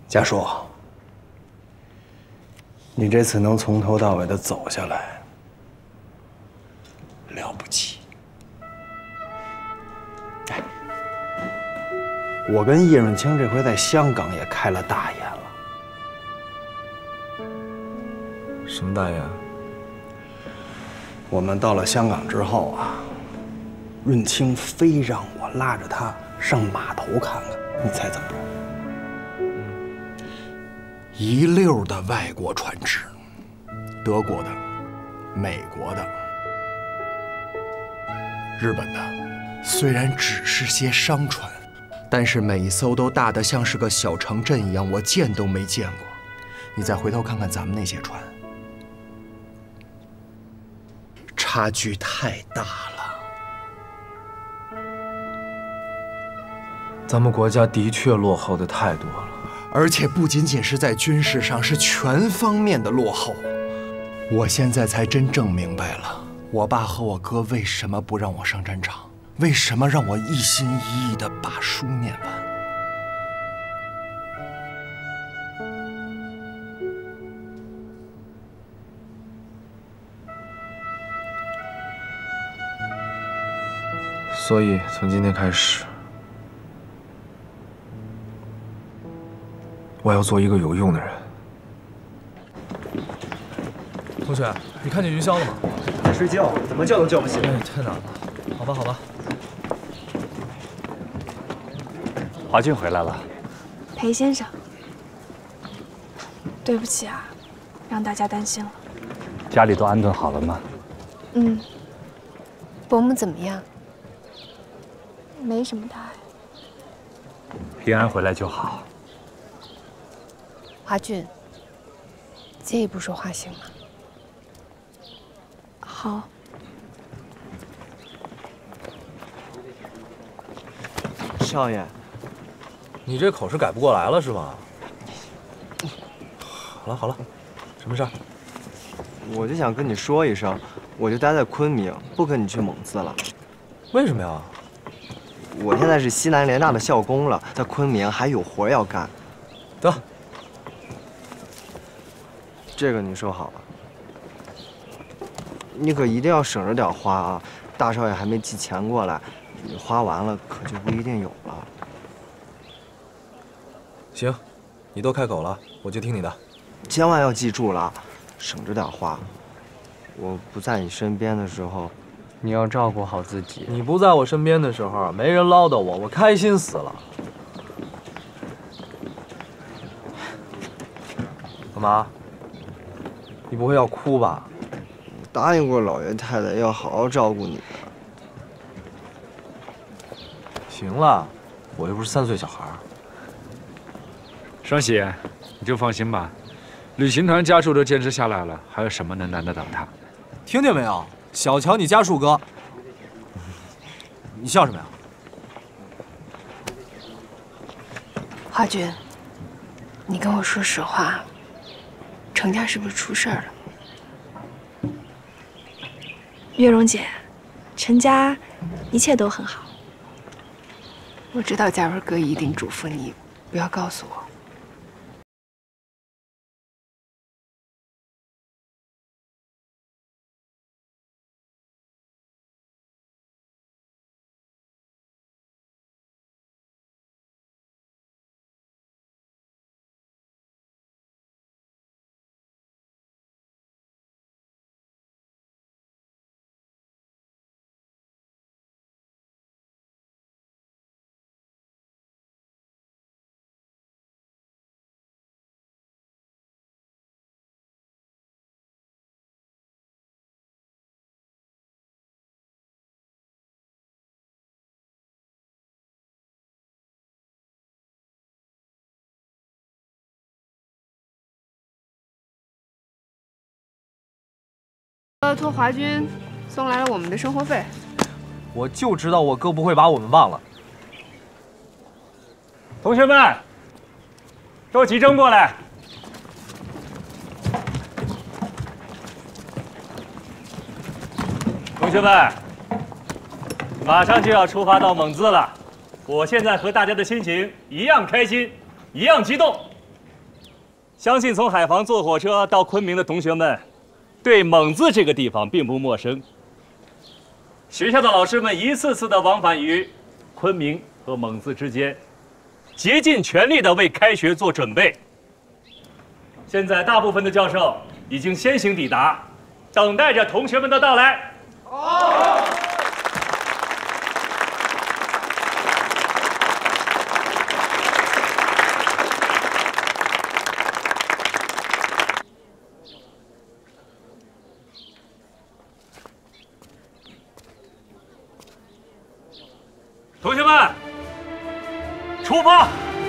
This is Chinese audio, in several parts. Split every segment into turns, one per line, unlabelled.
家叔，你这次能从头到尾的走下来，了不起。哎，我跟叶润清这回在香港也开了大眼了。
什么大眼？
我们到了香港之后啊，润清非让我拉着他上码头看看，你猜怎么着？一溜的外国船只，德国的、美国的、日本的，虽然只是些商船，但是每一艘都大得像是个小城镇一样，我见都没见过。你再回头看看咱们那些船，差距太大了。
咱们国家的确落后的太多了。
而且不仅仅是在军事上，是全方面的落后。我现在才真正明白了，我爸和我哥为什么不让我上战场，为什么让我一心一意地把书念完。
所以从今天开始，我要做一个有用的人。同学，你看见云霄了吗？
在睡觉，怎么叫都叫不醒。
哎，太难了。好吧，好吧。
华俊回来了。
裴先生，对不起啊，让大家担心了。
家里都安顿好了吗？
嗯。伯母怎么样？
没什么大碍。
平安回来就好。
华俊，借一步说话行吗？
好。
少爷，
你这口是改不过来了是吧？好了好了，什么事儿？
我就想跟你说一声，我就待在昆明，不跟你去蒙自了。
为什么呀？
我现在是西南联大的校工了，在昆明还有活要干。
得，
这个你收好了。你可一定要省着点花啊！大少爷还没寄钱过来，你花完了可就不一定有了。
行，你都开口了，我就听你的。
千万要记住了，省着点花。我不在你身边的时候，你要照顾好自己。
你不在我身边的时候，没人唠叨我，我开心死了。干嘛？你不会要哭吧？
我答应过老爷太太要好好照顾你的。
行了，我又不是3岁小孩。
双喜，你就放心吧，旅行团家属都坚持下来了，还有什么能难得倒他？
听见没有？小瞧你家树哥，你笑什么呀？
华军，你跟我说实话，程家是不是出事儿了？
月容姐，陈家一切都很好。
我知道嘉文哥一定嘱咐你，不要告诉我。托华军送来了我们的生活费。
我就知道我哥不会把我们忘了。
同学们，都集中过来。同学们，马上就要出发到蒙自了。我现在和大家的心情一样开心，一样激动。 相信从海防坐火车到昆明的同学们，对蒙自这个地方并不陌生。学校的老师们一次次的往返于昆明和蒙自之间，竭尽全力的为开学做准备。现在大部分的教授已经先行抵达，等待着同学们的到来。好。同学们，出发！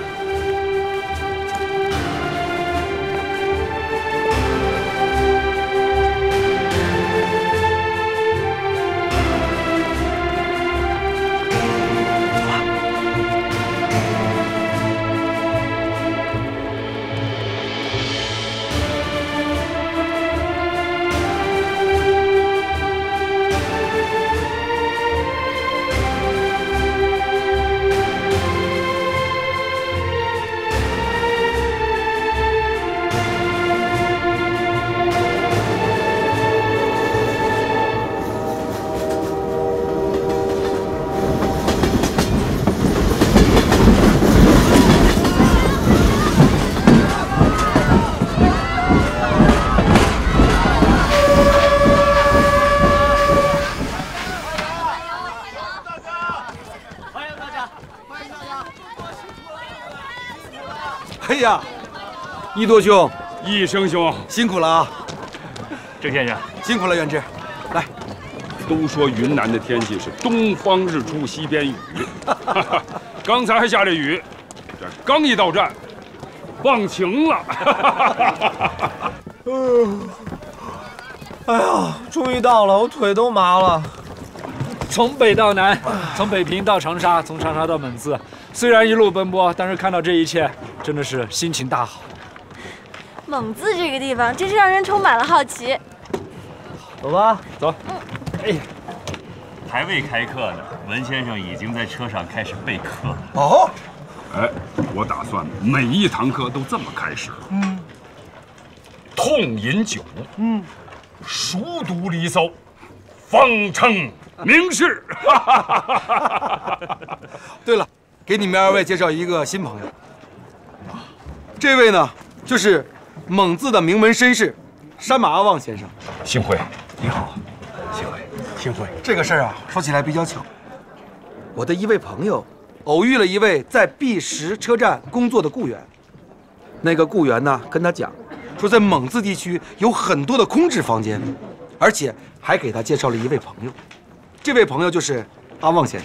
哎呀，一多兄，
一生兄，
辛苦了啊！
郑先生，
辛苦了，远志。来，
都说云南的天气是东方日出西边雨，刚才还下着雨，这刚一到站，放晴了。
哎呀，终于到了，我腿都麻了。从北到南，从北平到长沙，从长沙到蒙自，虽然一路奔波，但是看到这一切，真的是心情大好。
蒙自这个地方真是让人充满了好奇。
走吧，走。
哎，还未开课呢，文先生已经在车上开始备课了。
哦，
哎，我打算每一堂课都这么开始。痛饮酒，熟读离骚，方称名士。
对了，给你们二位介绍一个新朋友。这位呢，就是蒙自的名门绅士山马阿旺先生。
幸会，
你好，幸会。这个事儿啊，说起来比较巧，我的一位朋友偶遇了一位在B10车站工作的雇员。那个雇员呢，跟他讲，说在蒙自地区有很多的空置房间，而且还给他介绍了一位朋友。这位朋友就是阿旺先生。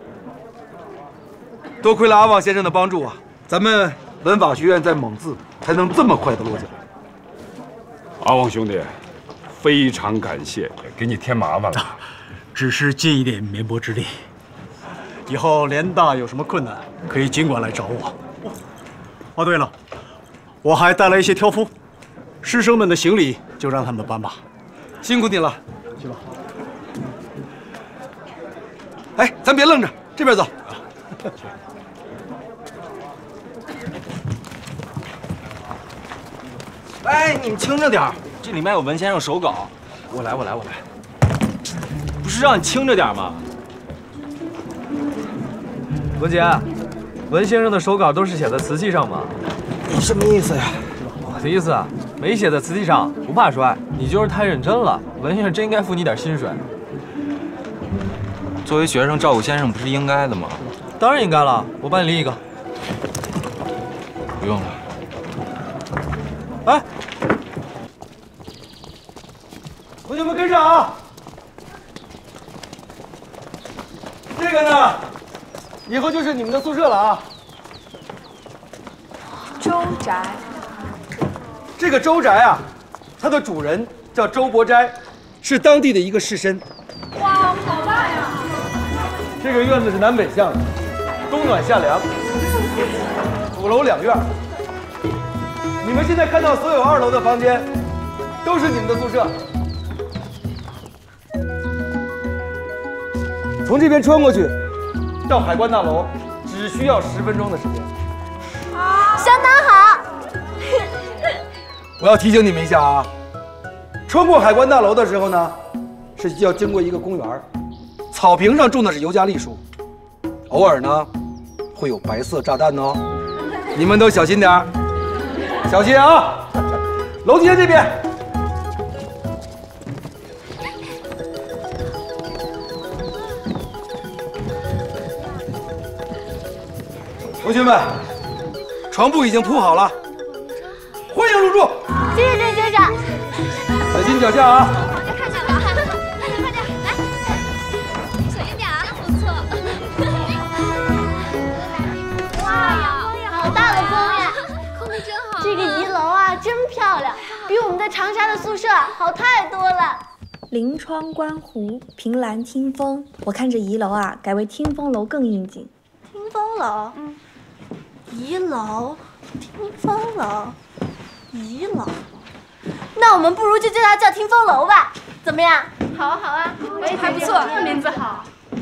多亏了阿旺先生的帮助啊，咱们文法学院在蒙自才能这么快的落脚。
阿旺兄弟，非常感谢，给你添麻烦了。
只是尽一点绵薄之力。以后联大有什么困难，可以尽管来找我。哦，对了，我还带了一些挑夫，师生们的行李就让他们搬吧。
辛苦你了，
去吧。
哎，咱别愣着，这边走。
哎，你们轻着点儿，这里面有文先生手稿。我来。不是让你轻着点吗？
文杰，文先生的手稿都是写在瓷器上吗？
你什么意思呀？
我的意思啊，没写在瓷器上不怕摔，你就是太认真了。文先生真应该付你点薪水。
作为学生照顾先生不是应该的吗？
当然应该了，我帮你拎一个。
不用了。
哎，同学们跟上啊！这个呢，以后就是你们的宿舍了啊。
周宅，
这个周宅啊，它的主人叫周伯斋，是当地的一个士绅。
哇，好大呀！
这个院子是南北向的，冬暖夏凉，5楼2院。你们现在看到所有2楼的房间，都是你们的宿舍。从这边穿过去，到海关大楼，只需要10分钟的时间。
相当好。
我要提醒你们一下啊，穿过海关大楼的时候呢，是要经过一个公园，草坪上种的是尤加利树，偶尔呢会有白色炸弹哦，你们都小心点儿，小心啊！楼梯间这边。同学们，床铺已经铺好了，欢迎入住。
谢谢郑学长。
小心脚下啊！
看看吧，快点快点，来，小心点啊，不错。哇，好大的风呀，空气真好。这个1楼啊，真漂亮，比我们在长沙的宿舍好太多了。
临窗观湖，凭栏听风。我看这1楼啊，改为听风楼更应景。
听风楼，1楼，听风楼，1楼。那我们不如就叫它叫听风楼吧，怎么样？好啊好啊，我也还不错，名字好。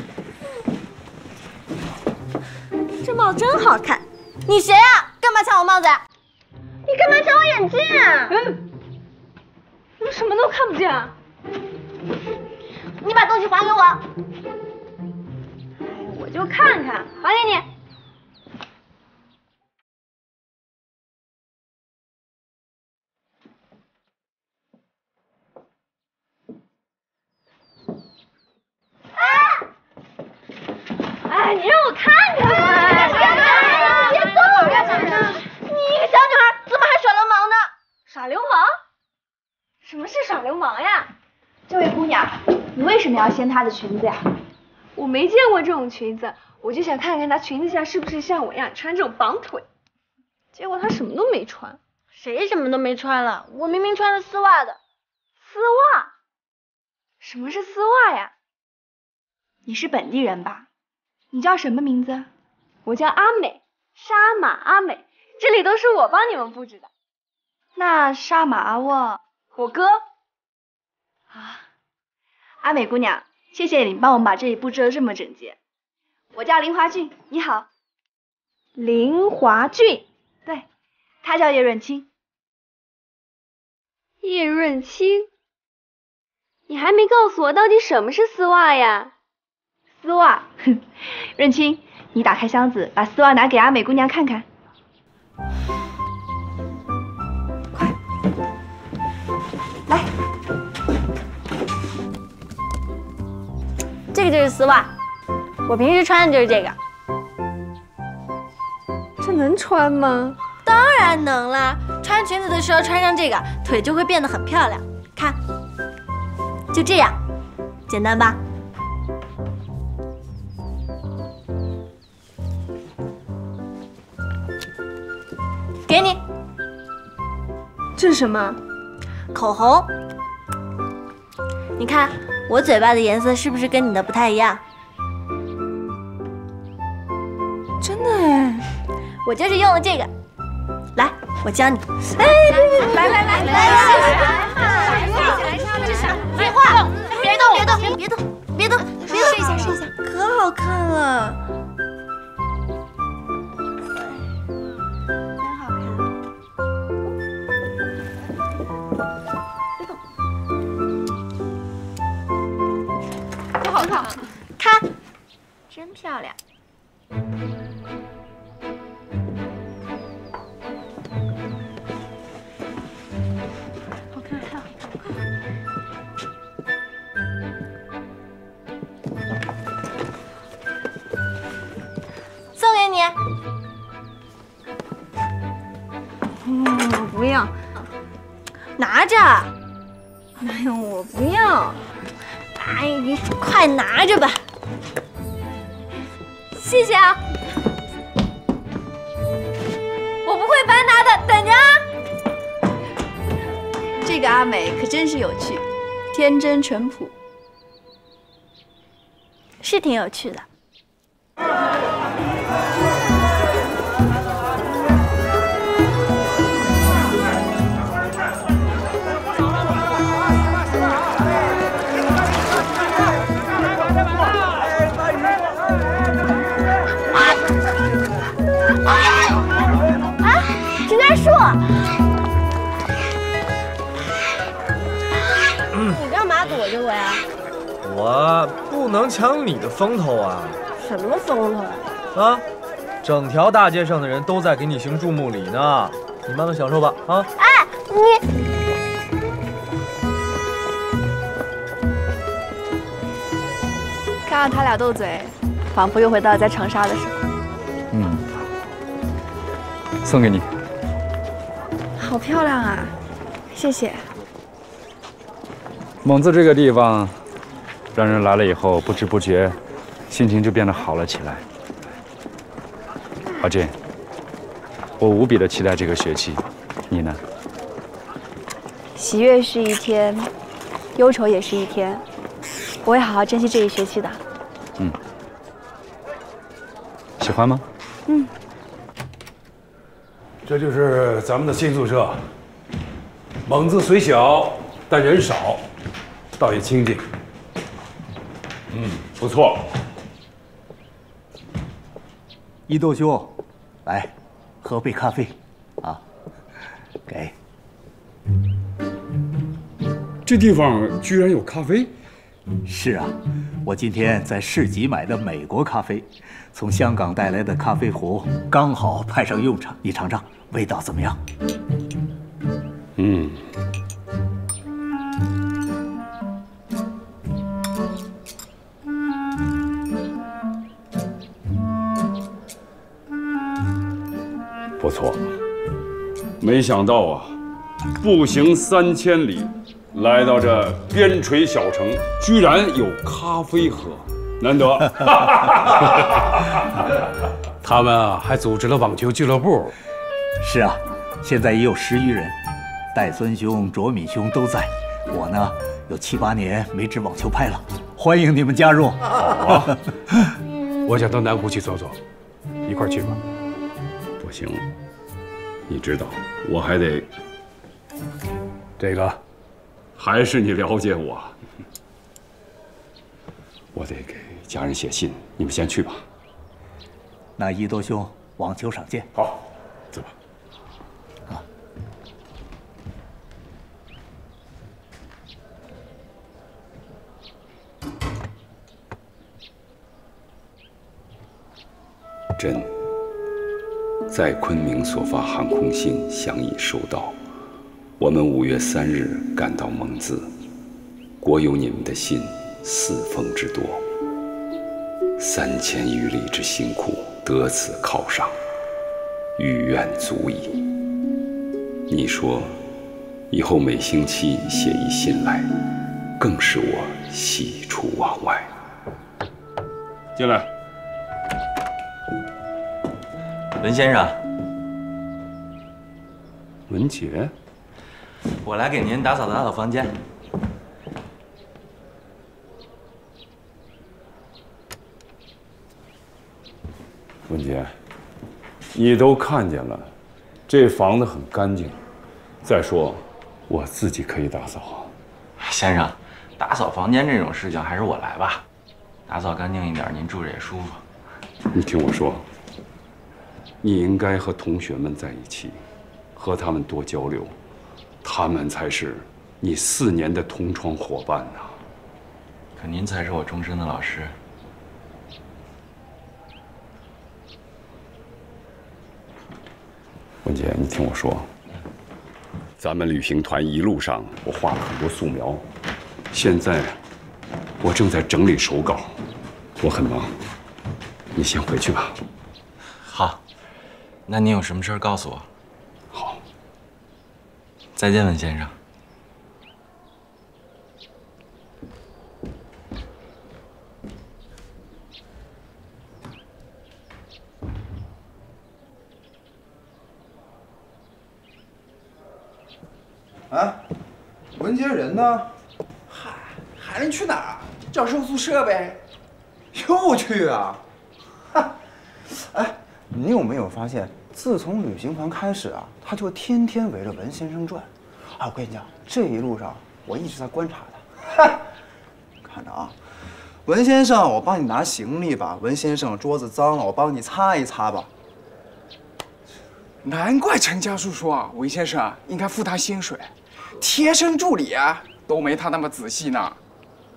这帽真好看，你谁啊？干嘛抢我帽子？你干嘛抢我眼镜啊？我什么都看不见啊！你把东西还给我。我就看看，还给你。哎，你让我看看嘛！别动！你一个小女孩怎么还耍流氓呢？耍流氓？什么是耍流氓呀？
这位姑娘，你为什么要掀她的裙子呀？
我没见过这种裙子，我就想看看她裙子下是不是像我一样穿这种绑腿。结果她什么都没穿。
谁什么都没穿了？我明明穿着丝袜的。
丝袜？什么是丝袜呀？
你是本地人吧？你叫什么名字？
我叫阿美，沙马阿美，这里都是我帮你们布置的。
那沙马阿沃，
我哥。
啊，阿美姑娘，谢谢你帮我们把这里布置得这么整洁。我叫林华俊，你好。
林华俊？
对，他叫叶润清。
叶润清？你还没告诉我到底什么是丝袜呀？
丝袜，润清，你打开箱子，把丝袜拿给阿美姑娘看看。快，来，
这个就是丝袜，我平时穿的就是这个。
这能穿吗？
当然能啦，穿裙子的时候穿上这个，腿就会变得很漂亮。看，就这样，简单吧？给你，
这是什么？
口红。你看我嘴巴的颜色是不是跟你的不太一样？
真的哎，
我就是用了这个。来，我教你。
哎，
来，别画，别动，试一下，可好看了。看，真漂亮。
好看，太好看了。
送给你。
我不要。
拿着。
哎呦，我不要。
哎，你快拿着吧。谢谢啊。我不会白拿的，等着啊。
这个阿美可真是有趣，天真淳朴，
是挺有趣的。
啊，只在树。
呀？
我不能抢你的风头啊！
什么风头？
啊，整条大街上的人都在给你行注目礼呢，你慢慢享受吧啊！
哎，你。
看到他俩斗嘴，仿佛又回到在长沙的时候。
嗯，送给你。
好漂亮啊，谢谢。
蒙自这个地方，让人来了以后不知不觉，心情就变得好了起来。华俊，我无比的期待这个学期，你呢？
喜悦是一天，忧愁也是一天，我会好好珍惜这一学期的。
嗯，喜欢吗？
嗯。
这就是咱们的新宿舍，蒙自虽小，但人少，倒也清静。不错。
一豆兄，来，喝杯咖啡，啊，给。
这地方居然有咖啡？
是啊，我今天在市集买的美国咖啡，从香港带来的咖啡壶刚好派上用场，你尝尝，味道怎么样？
嗯。不错，没想到啊，步行3000里。 来到这边陲小城，居然有咖啡喝，难得。
他们啊，还组织了网球俱乐部。
是啊，现在也有10余人，戴孙兄、卓敏兄都在。我呢，有7、8年没值网球拍了，欢迎你们加入。
好啊，我想到南湖去走走，一块儿去吧。
不行，你知道，我还得
这个。
还是你了解我，我得给家人写信。你们先去吧。
那一多兄，网球场见。
好，走吧。
啊。
朕在昆明所发航空信详已收到。 我们5月3日赶到蒙自，国有你们的信4封之多，3000余里之辛苦得此犒赏，余愿足矣。你说，以后每星期写一信来，更使我喜出望外。进来，
文先生，
文杰。
我来给您打扫房间。
文杰，你都看见了，这房子很干净。再说，我自己可以打扫。
先生，打扫房间这种事情还是我来吧，打扫干净一点，您住着也舒服。
你听我说，你应该和同学们在一起，和他们多交流。 他们才是你4年的同窗伙伴呐。
可您才是我终身的老师。
文杰，你听我说，咱们旅行团一路上我画了很多素描，现在我正在整理手稿，我很忙，你先回去吧。
好，那您有什么事儿告诉我。 再见，文先生。
啊，文杰人呢？嗨，还能去哪儿？教授宿舍呗。又去啊？哈，哎，你有没有发现，自从旅行团开始啊，他就天天围着文先生转。 啊，我跟你讲，这一路上我一直在观察他。哈，看着啊，文先生，我帮你拿行李吧。文先生，桌子脏了，我帮你擦一擦吧。
难怪陈家树说啊，文先生啊应该付他薪水，贴身助理啊都没他那么仔细呢。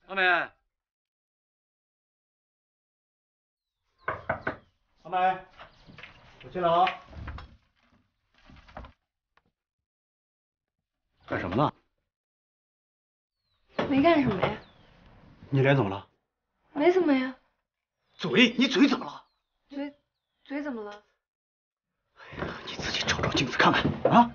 阿美，阿美，我进来了。干什么呢？
没干什么呀。
你脸怎么了？
没怎么呀。
嘴，你嘴怎么了？
嘴怎么了？
你自己照照镜子看看啊！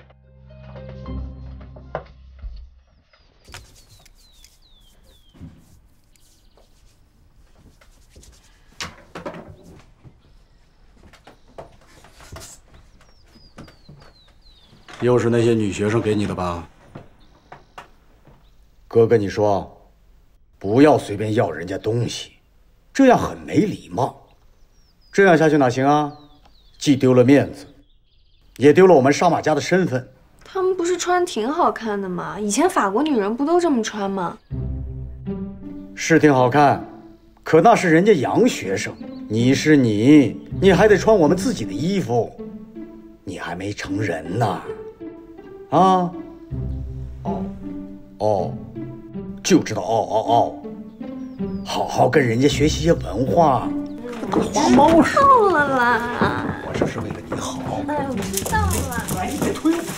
又是那些女学生给你的吧？
哥跟你说，不要随便要人家东西，这样很没礼貌。这样下去哪行啊？既丢了面子，也丢了我们杀马家的身份。
他们不是穿挺好看的吗？以前法国女人不都这么穿吗？
是挺好看，可那是人家洋学生，你是你，你还得穿我们自己的衣服，你还没成人呢。啊？哦，就知道哦，好好跟人家学习些文化。跟花猫似的。
够了啦！
我这是为了你好。
哎，我知道了。
哎，你别推我。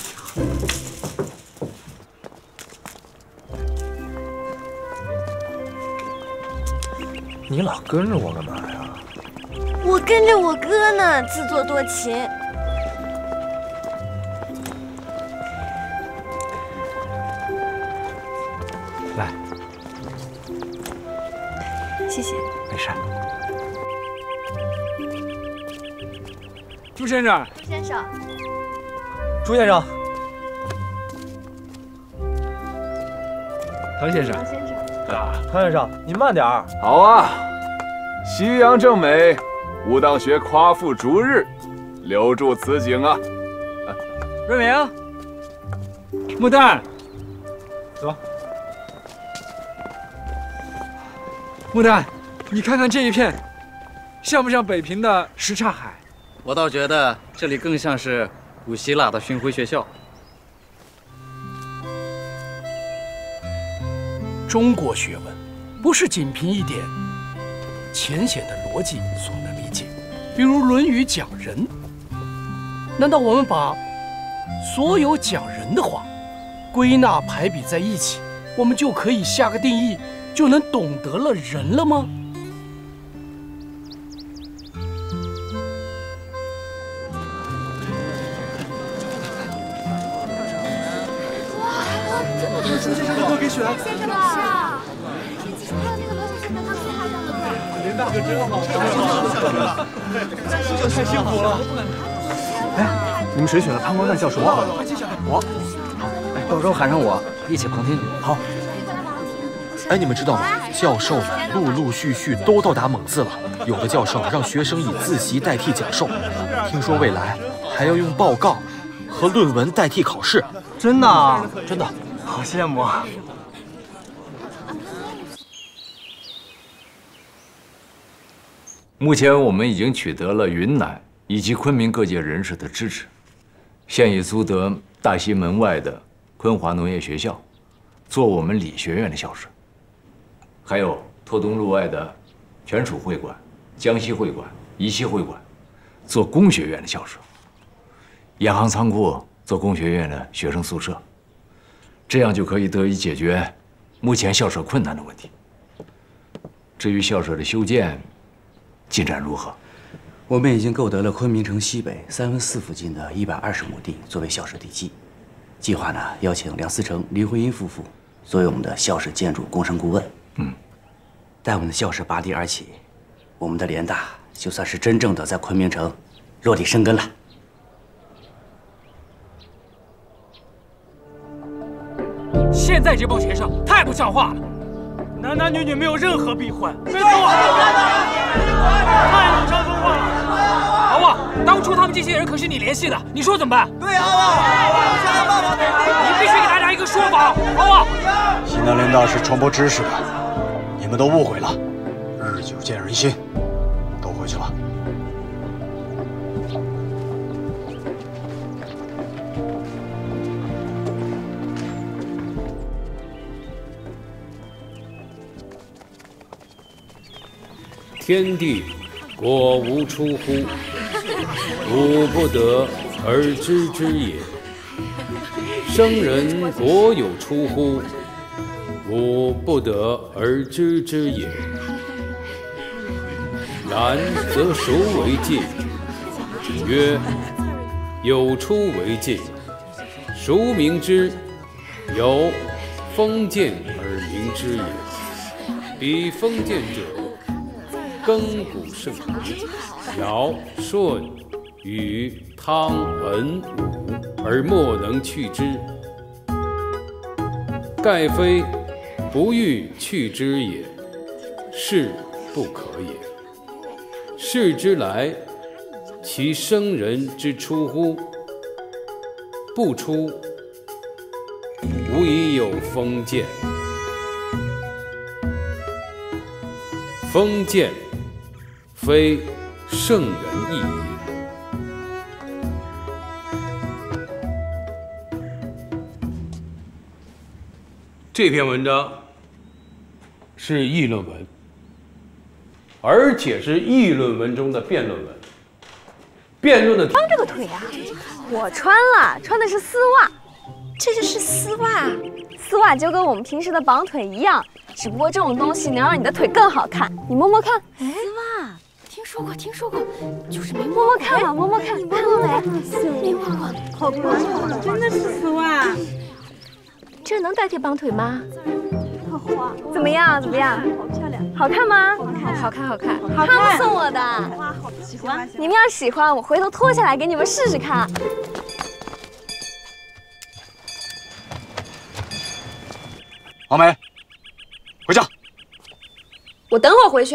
你老跟着我干嘛呀？
我跟着我哥呢，自作多情。
来，
谢谢。
没事。
朱先生，
朱先生，
朱先生，
唐先生，
唐先生，
唐先生，您慢点儿。
好啊，夕阳正美，吾当学夸父逐日，留住此景啊！
瑞明，木蛋，走。木蛋，你看看这一片，像不像北平的什刹海？
我倒觉得这里更像是古希腊的巡回学校。
中国学问不是仅凭一点浅显的逻辑所能理解，比如《论语》讲人，难道我们把所有讲人的话归纳排比在一起，我们就可以下个定义，就能懂得了人了吗？
朱先生的歌给选。
先生老师，还有那个罗先生的钢琴还上的课。
林大哥真好，这就太辛苦了。
哎，你们谁选了潘光旦教授？我。哎，到时候喊上我一起旁听。好。
哎，你们知道吗？教授们陆续都到达蒙自了，有的教授让学生以自习代替讲授，听说未来还要用报告和论文代替考试。
真的啊？
真的。
好羡慕啊！
目前我们已经取得了云南以及昆明各界人士的支持，现已租得大西门外的昆华农业学校，做我们理学院的校舍，还有拓东路外的全楚会馆、江西会馆、宜西会馆，做工学院的校舍，沿航仓库做工学院的学生宿舍。这样就可以得以解决目前校舍困难的问题。至于校舍的修建进展如何？
我们已经购得了昆明城西北4/3附近的120亩地作为校舍地基，计划呢邀请梁思成、林徽因夫妇作为我们的校舍建筑工程顾问。待我们的校舍拔地而起，我们的联大就算是真正的在昆明城落地生根了。
现在这帮学生太不像话了，男男女女没有任何避讳，没错，太鲁山风化了。阿旺，当初他们这些人可是你联系的，你说怎么办？对啊，你必须给大家一个说法，阿旺。
西南联大是传播知识的，你们都误会了，日久见人心，都回去吧。
天地果无出乎？吾不得而知之也。生人果有出乎？吾不得而知之也。然则孰为戒？曰：有出为戒。孰明之？有封建而明之也。彼封建者，亘古圣儒，尧舜禹汤文武，而莫能去之。盖非不欲去之也，是不可也。世之来，其生人之出乎？不出，无以有封建。封建，非圣人意也。这篇文章是议论文，而且是议论文中的辩论文。辩论的
穿这个腿啊，我穿了，穿的是丝袜。这就是丝袜，丝袜就跟我们平时的绑腿一样，只不过这种东西能让你的腿更好看。你摸摸看，
丝袜，听说过，就是没
摸摸看嘛，摸摸看，
你摸过没？
没摸过，
好棒，真的是丝袜。
这能代替绑腿吗？怎么样？怎么样？
好漂亮，
好看吗？
好看，
他们送我的。
哇，好喜欢。
你们要喜欢，我回头脱下来给你们试试看。
王梅，回家。
我等会儿回去。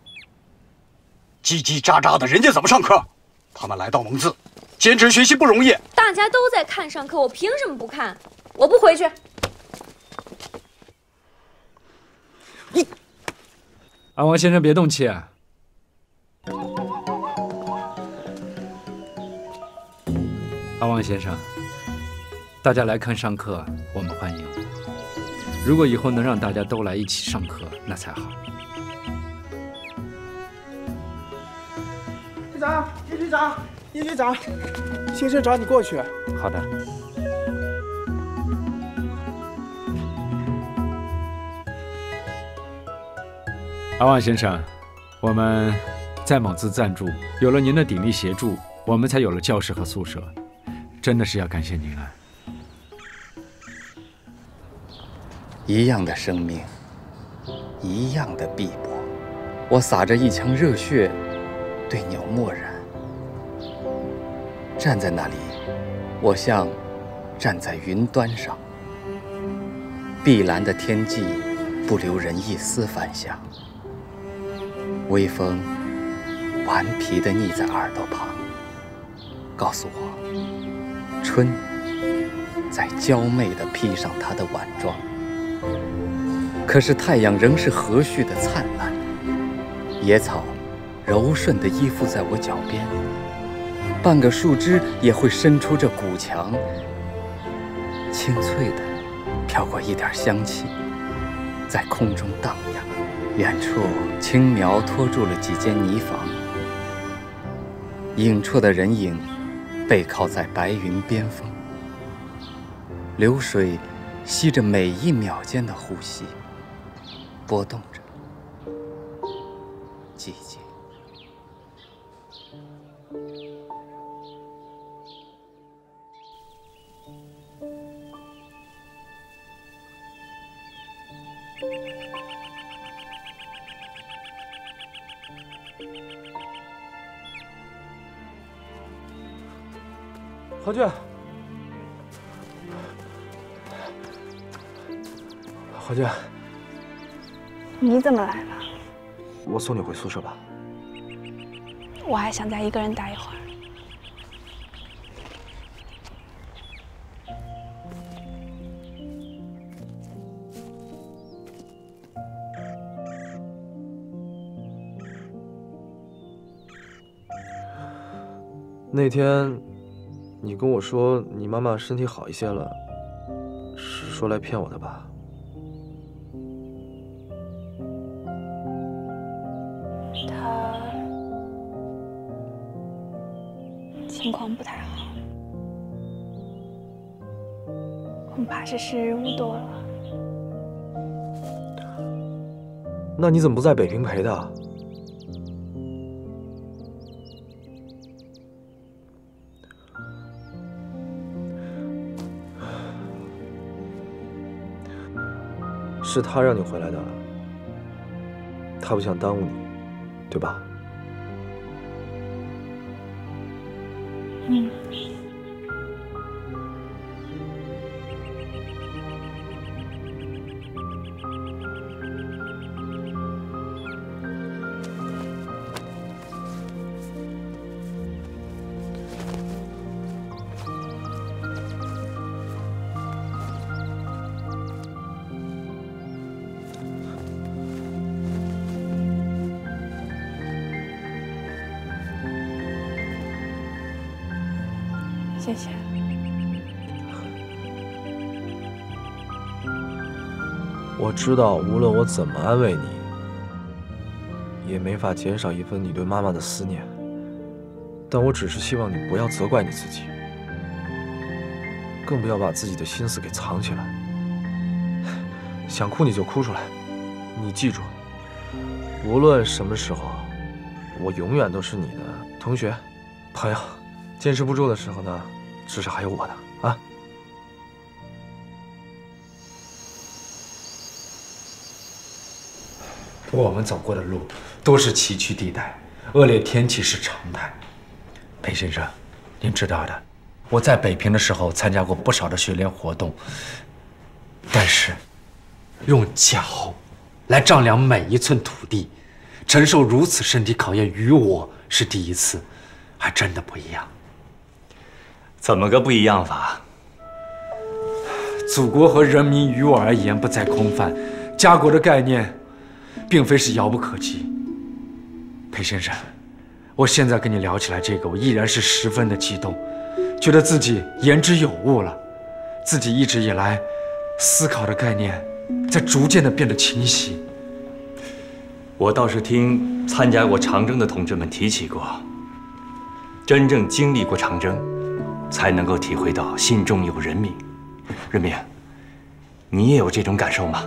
叽叽喳喳的，人家怎么上课？他们来到蒙自，坚持学习不容易。
大家都在看上课，我凭什么不看？我不回去。
阿王先生，别动气啊！阿王先生，大家来看上课，我们欢迎。如果以后能让大家都来一起上课，那才好。
队长，叶队长，叶队长，先生找你过去。
好的。阿旺先生，我们在蒙自暂住，有了您的鼎力协助，我们才有了教室和宿舍，真的是要感谢您了。
一样的生命，一样的碧波，我洒着一腔热血，对鸟漠然。站在那里，我像站在云端上，碧蓝的天际不留人一丝凡响。微风顽皮地腻在耳朵旁，告诉我，春在娇媚地披上她的晚装。可是太阳仍是和煦的灿烂，野草柔顺地依附在我脚边，半个树枝也会伸出这骨墙，清脆地飘过一点香气，在空中荡漾。远处青苗拖住了几间泥房，影绰的人影背靠在白云边锋，流水吸着每一秒间的呼吸，波动着寂静。
何俊，何俊，
你怎么来了？
我送你回宿舍吧。
我还想再一个人待一会儿。
那天，你跟我说你妈妈身体好一些了，是说来骗我的吧？
情况不太好，恐怕是时日无多了。
那你怎么不在北平陪他？是他让你回来的，他不想耽误你，对吧？
嗯。谢谢。
我知道，无论我怎么安慰你，也没法减少一分你对妈妈的思念。但我只是希望你不要责怪你自己，更不要把自己的心思给藏起来。想哭你就哭出来，你记住，无论什么时候，我永远都是你的同学、朋友。坚持不住的时候呢，至少还有我的啊。
我们走过的路都是崎岖地带，恶劣天气是常态。裴先生，您知道的，我在北平的时候参加过不少的学联活动，但是用脚来丈量每一寸土地，承受如此身体考验，于我是第一次，还真的不一样。
怎么个不一样法？
祖国和人民于我而言不再空泛，家国的概念并非是遥不可及。裴先生，我现在跟你聊起来这个，我依然是十分的激动，觉得自己言之有物了，自己一直以来思考的概念在逐渐的变得清晰。
我倒是听参加过长征的同志们提起过，真正经历过长征，才能够体会到心中有人民。任明，你也有这种感受吗？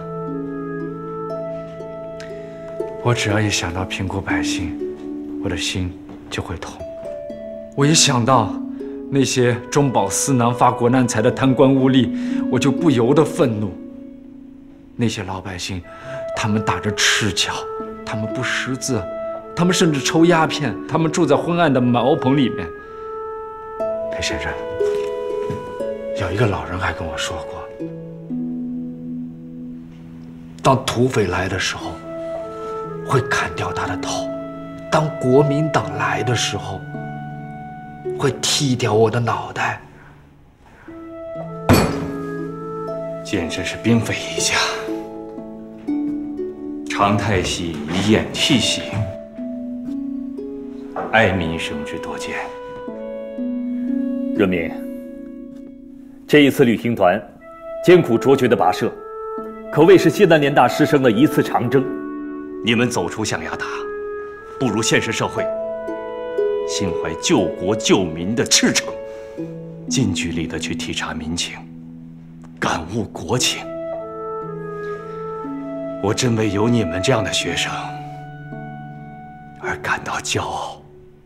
我只要一想到贫苦百姓，我的心就会痛。我一想到那些中饱私囊、发国难财的贪官污吏，我就不由得愤怒。那些老百姓，他们打着赤脚，他们不识字，他们甚至抽鸦片，他们住在昏暗的茅棚里面。裴先生，有一个老人还跟我说过，当土匪来的时候，会砍掉他的头；当国民党来的时候，会剃掉我的脑袋。
简直是兵匪一家，常态戏与演替戏，哀民生之多见。
任明，这一次旅行团艰苦卓绝的跋涉，可谓是西南联大师生的一次长征。
你们走出象牙塔，步入现实社会，心怀救国救民的赤诚，近距离的去体察民情，感悟国情。我真为有你们这样的学生而感到骄傲。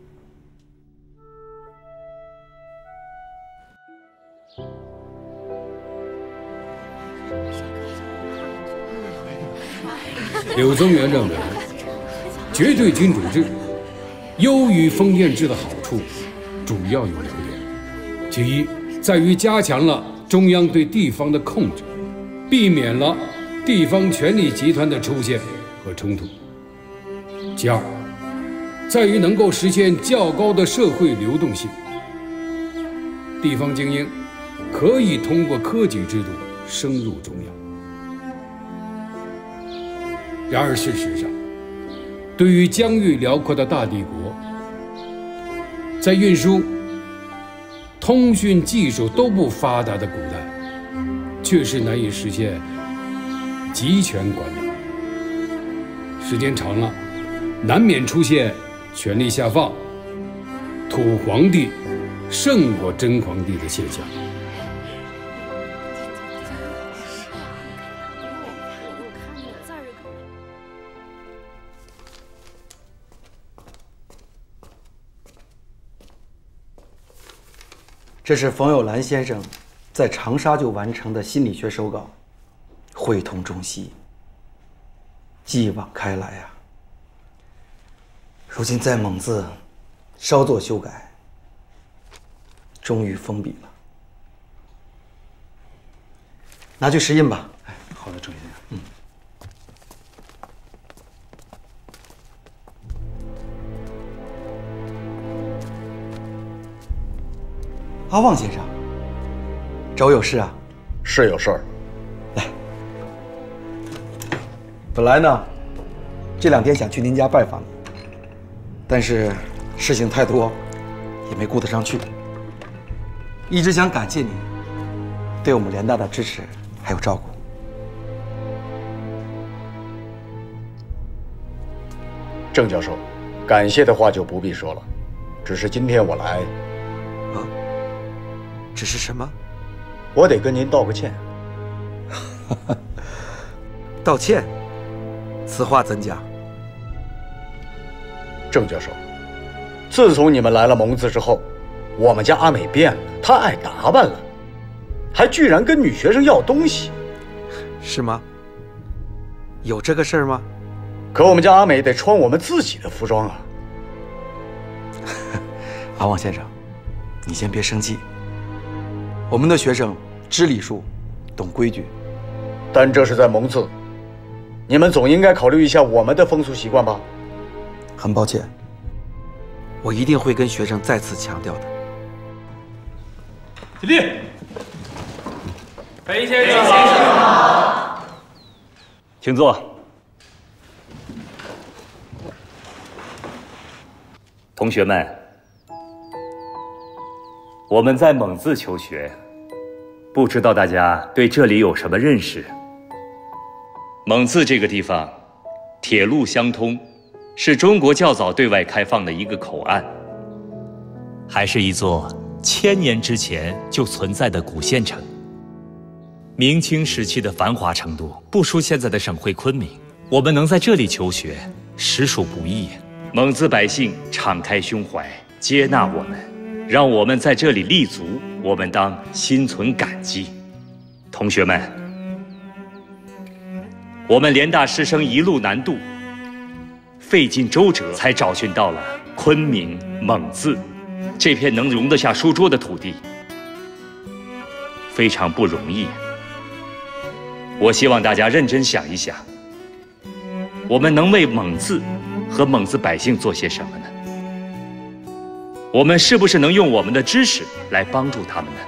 柳宗元认为，绝对君主制优于封建制的好处主要有2点：其一，在于加强了中央对地方的控制，避免了地方权力集团的出现和冲突；其二，在于能够实现较高的社会流动性，地方精英可以通过科举制度升入中央。然而，事实上，对于疆域辽阔的大帝国，在运输、通讯技术都不发达的古代，确实难以实现集权管理。时间长了，难免出现权力下放、土皇帝胜过真皇帝的现象。
这是冯友兰先生在长沙就完成的心理学手稿，会同中西，继往开来呀。如今在蒙字稍作修改，终于封笔了。拿去石印吧。
好的，郑先生。
阿旺先生，找我有事啊？
是有事儿。
来，本来呢，这2天想去您家拜访你，但是事情太多，也没顾得上去。一直想感谢您对我们联大的支持还有照顾。
郑教授，感谢的话就不必说了，只是今天我来。
只是什么？
我得跟您道个歉。
道歉？此话怎讲？
郑教授，自从你们来了蒙自之后，我们家阿美变了，她爱打扮了，还居然跟女学生要东西。
是吗？有这个事儿吗？
可我们家阿美得穿我们自己的服装啊。
阿旺先生，你先别生气。我们的学生知礼数，懂规矩，
但这是在蒙自，你们总应该考虑一下我们的风俗习惯吧？
很抱歉，我一定会跟学生再次强调的。
起立。裴先生好。
请坐。同学们，我们在蒙自求学，不知道大家对这里有什么认识？蒙自这个地方，铁路相通，是中国较早对外开放的一个口岸，
还是一座1000年之前就存在的古县城。明清时期的繁华程度不输现在的省会昆明，我们能在这里求学，实属不易。
蒙自百姓敞开胸怀，接纳我们，让我们在这里立足，我们当心存感激。同学们，我们联大师生一路南渡，费尽周折才找寻到了昆明蒙自这片能容得下书桌的土地，非常不容易。我希望大家认真想一想，我们能为蒙自和蒙自百姓做些什么呢？我们是不是能用我们的知识来帮助他们呢？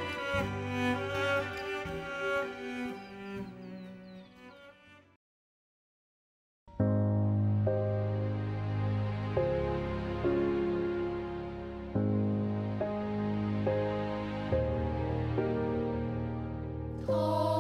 哦。